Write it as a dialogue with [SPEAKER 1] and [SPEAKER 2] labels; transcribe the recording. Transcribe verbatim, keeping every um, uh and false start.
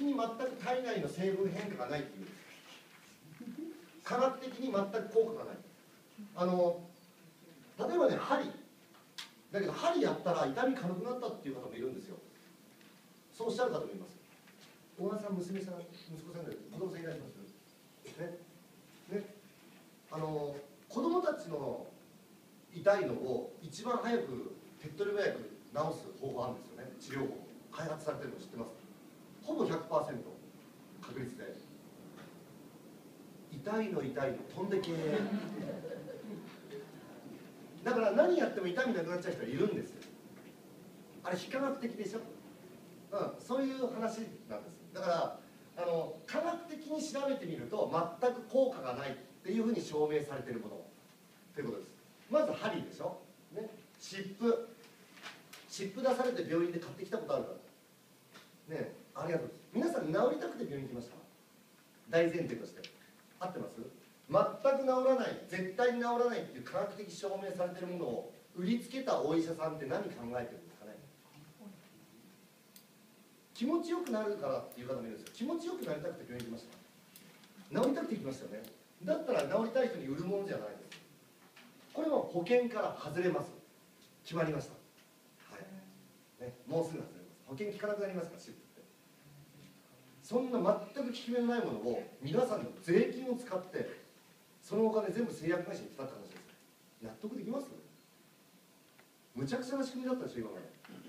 [SPEAKER 1] に全く体内の成分変化がないっていう、科学的に全く効果がない。あの例えばね、針だけど針やったら痛み軽くなったっていう方もいるんですよ。そうおっしゃる方もいます。小川さん、娘さん、息子さんで子供さんいらっしゃいますね。ね、あの子供たちの痛いのを一番早く手っ取り早く治す方法あるんですよね。治療法開発されてるの知ってます？ほぼ ひゃくパーセント 確率で痛いの痛いの飛んでけだから何やっても痛みなくなっちゃう人いるんですよ。あれ非科学的でしょ。うん、そういう話なんです。だからあの科学的に調べてみると全く効果がないっていうふうに証明されているものということです。まず針でしょ、ね、湿布湿布出されて病院で買ってきたことあるからね。ありがとうございます。皆さん治りたくて病院に来ました？大前提として合ってます？全く治らない、絶対に治らないっていう科学的証明されているものを売りつけたお医者さんって何考えてるんですかね。気持ちよくなるからっていう方もいるんですよ。気持ちよくなりたくて病院に来ました？治りたくて行きましたよね。だったら治りたい人に売るものじゃないです。これは保険から外れます。決まりました。はい。ね、もうすぐ外れます。保険効かなくなりますから、シップって。そんな全く効き目のないものを皆さんの税金を使ってそのお金全部製薬会社に使った話です。納得できます？むちゃくちゃな仕組みだったでしょ今まで。